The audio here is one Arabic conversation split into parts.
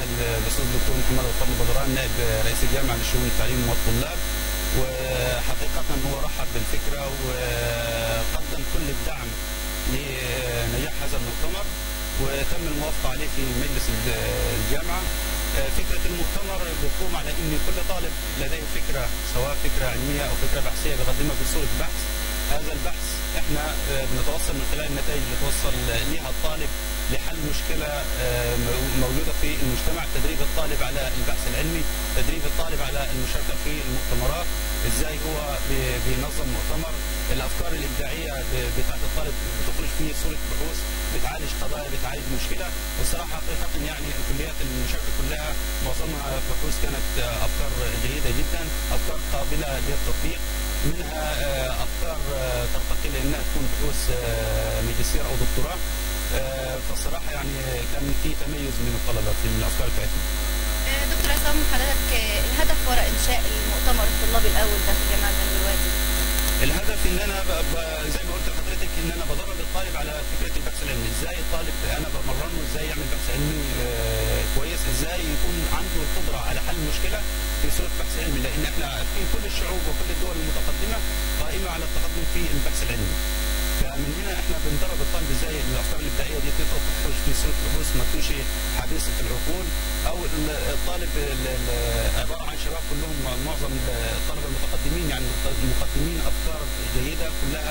الاستاذ الدكتور محمد الفضل بدران نائب رئيس الجامعه لشؤون التعليم والطلاب، وحقيقه هو رحب بالفكره وقدم كل الدعم لنجاح هذا المؤتمر، وتم الموافقه عليه في مجلس الجامعه. فكره المؤتمر بتقوم على ان كل طالب لديه فكره، سواء فكره علميه او فكره بحثيه بيقدمها بصوره بحث. هذا البحث احنا بنتوصل من خلال النتائج اللي توصل ليها الطالب لحل مشكله موجوده في المجتمع، تدريب الطالب على البحث العلمي، تدريب الطالب على المشاركه في المؤتمرات، ازاي هو بينظم مؤتمر، الافكار الابداعيه بتاعت الطالب بتخرج في صوره بحوث بتعالج قضايا، بتعالج مشكله. والصراحه حقيقه يعني الكليات المشاركه كلها معظمها بحوث كانت افكار جيده جدا، افكار قابله للتطبيق، منها افكار ترتقي لانها تكون بحوث ماجستير او دكتوراه. فالصراحه يعني كان في تميز من الطلبه في الافكار بتاعتهم. دكتور عصام، حضرتك الهدف وراء انشاء المؤتمر الطلابي الاول ده في جامعه جنوب الوادي؟ الهدف ان انا زي ما قلت لحضرتك ان انا بدرب الطالب على فكره البحث العلمي، ازاي الطالب انا بمرنه ازاي يعمل بحث علمي كويس، ازاي يكون عنده القدره على حل مشكله في صوره بحث علمي، لان احنا عارفين كل الشعوب وكل الدول المتقدمه قائمه على التقدم في البحث العلمي. فمن هنا احنا بندرب الطالب ازاي الافكار الابداعيه دي تخرج في صوره بحوث ما تكونش حديثه العقول، او الطالب عباره عن شباب كلهم، معظم الطلبه المتقدمين يعني مقدمين افكار جيده كلها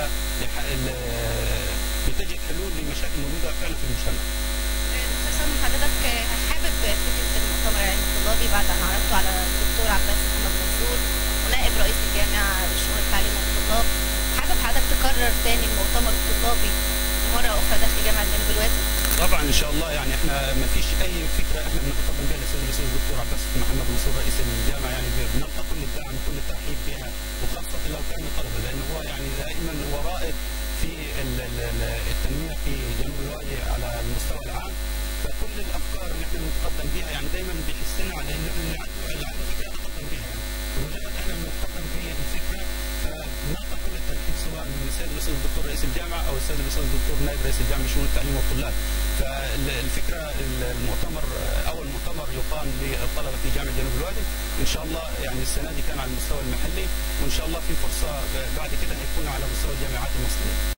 بتجد حلول لمشاكل موجوده فعلا في المجتمع. دكتور عصام، حضرتك حابب فكره المؤتمر العلمي الطلابي بعد ان عرضته على الدكتور عباس محمد منصور ونائب رئيس الجامعه لشؤون التعليم والطلاب، حابب حضرتك تكرر تاني المؤتمر الطلابي مره اخرى داخل جامعه جنوب الوادي؟ طبعا ان شاء الله، يعني احنا ما فيش اي فكره احنا بنتقدم بها للاستاذ الدكتور عباس محمد منصور رئيس الجامعه، يعني بنلقى كل الدعم وكل الترحيب بها، وخاصه لو كان الطلبه، لانه هو يعني دائما هو رائد في التنميه في جنوب الوادي على المستوى العام. فكل الافكار اللي احنا بنتقدم بها يعني دايما بيحسنا على انه اللي عنده فكره يتقدم بها، يعني بمجرد احنا بنتقدم بالفكره فبنلقى كل الترحيب سواء من السيد الاستاذ الدكتور رئيس الجامعه او السيد الاستاذ الدكتور نائب رئيس الجامعه لشؤون التعليم والطلاب. فالفكره المؤتمر اول مؤتمر يقام للطلبه في جامعه جنوب الوادي، ان شاء الله يعني السنه دي كان على المستوى المحلي، وان شاء الله في فرصه بعد كده هيكون على مستوى الجامعات المصريه.